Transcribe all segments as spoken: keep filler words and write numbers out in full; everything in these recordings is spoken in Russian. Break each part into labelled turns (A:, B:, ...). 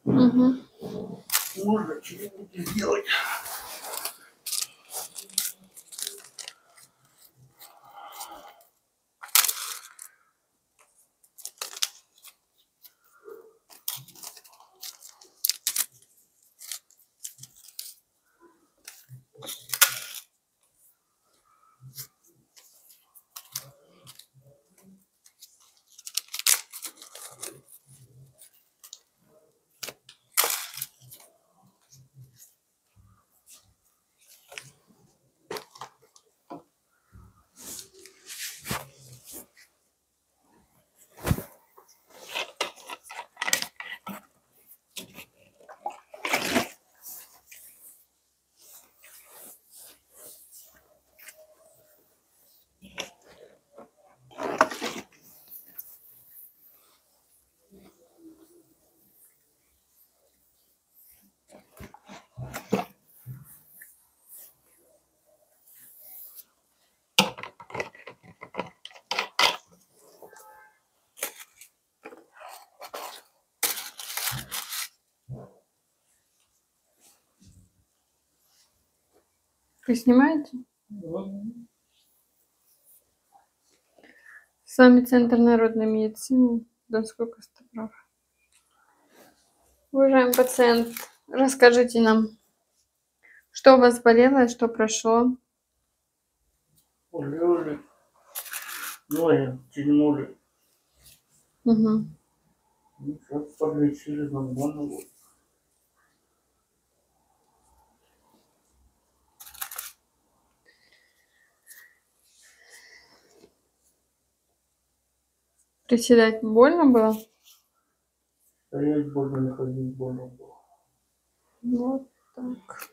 A: Угу.
B: Можно что-нибудь сделать.
A: Вы снимаете?
B: Mm-hmm.
A: С вами Центр народной медицины, Донской Костоправ. Уважаемый пациент, расскажите нам, что у вас болело и что прошло?
B: Болели, ноги тянули.
A: Угу.
B: Сейчас подлечили, нормально было.
A: Приседать больно было?
B: Стоять больно, не ходить больно было.
A: Вот так.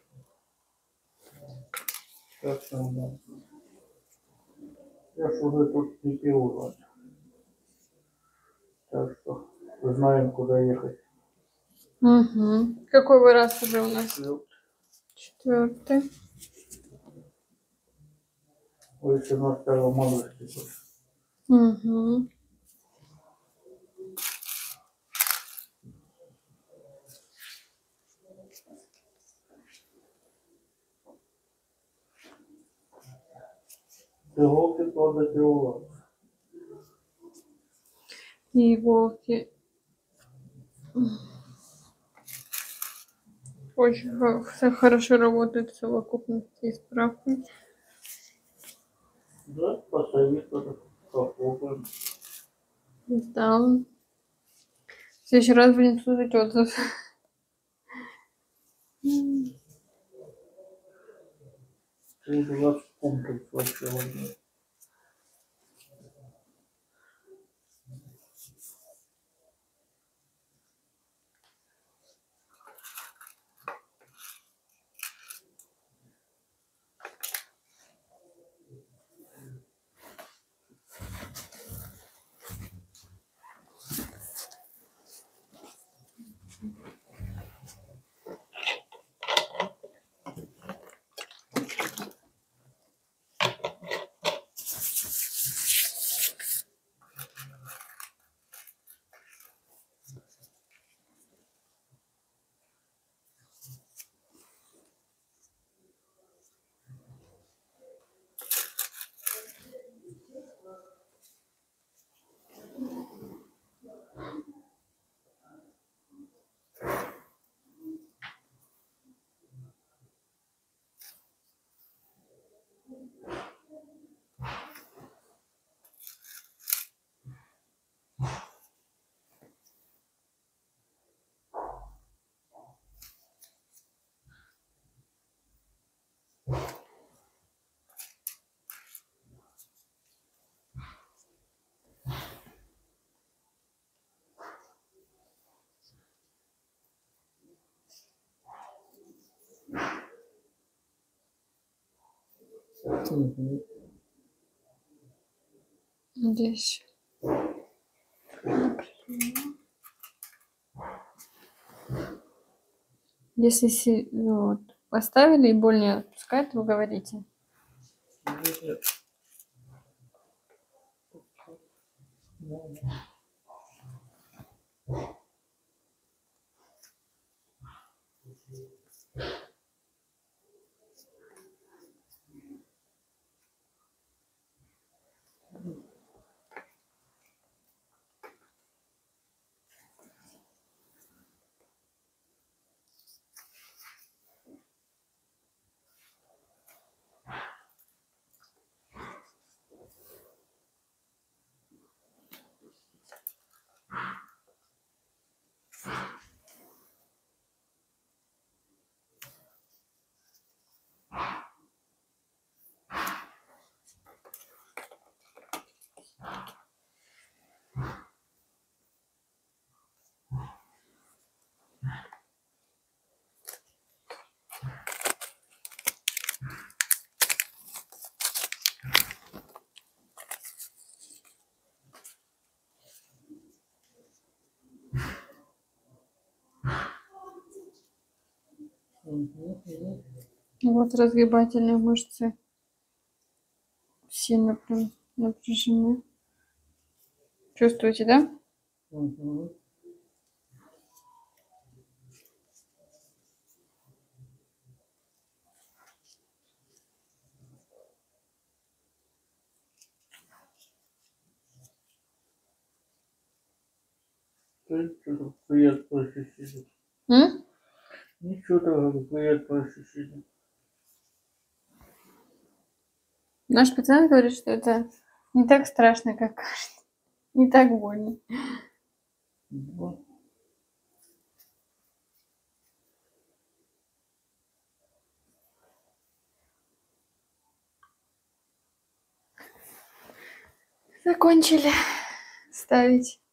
B: Сейчас нормально. Я ж уже тут не пил. Так что знаем, куда ехать.
A: Угу. Какой вы раз уже у нас?
B: Четвертый.
A: Четвертый.
B: Вы еще на старом адресе.
A: Угу.
B: Иголки кладать иголок.
A: И иголки. Очень хо- хорошо работает в совокупности с справкой.
B: Да, посоветую, попробуем.
A: Да. В следующий раз будем слушать отзыв.
B: двадцать пунктов вообще возьму. Угу.
A: Здесь. Если си- ну, вот, поставили и боль не отпускает, вы говорите.
B: Нет. Мгм, мгм.
A: Вот разгибательные мышцы сильно прям напряжены. Чувствуете, да?
B: Мгм. То есть что-то приятное ощущение.
A: М?
B: Ничего такого, приятное ощущение.
A: Наш пациент говорит, что это не так страшно, как кажется. Не так больно.
B: Ну,
A: Закончили ставить.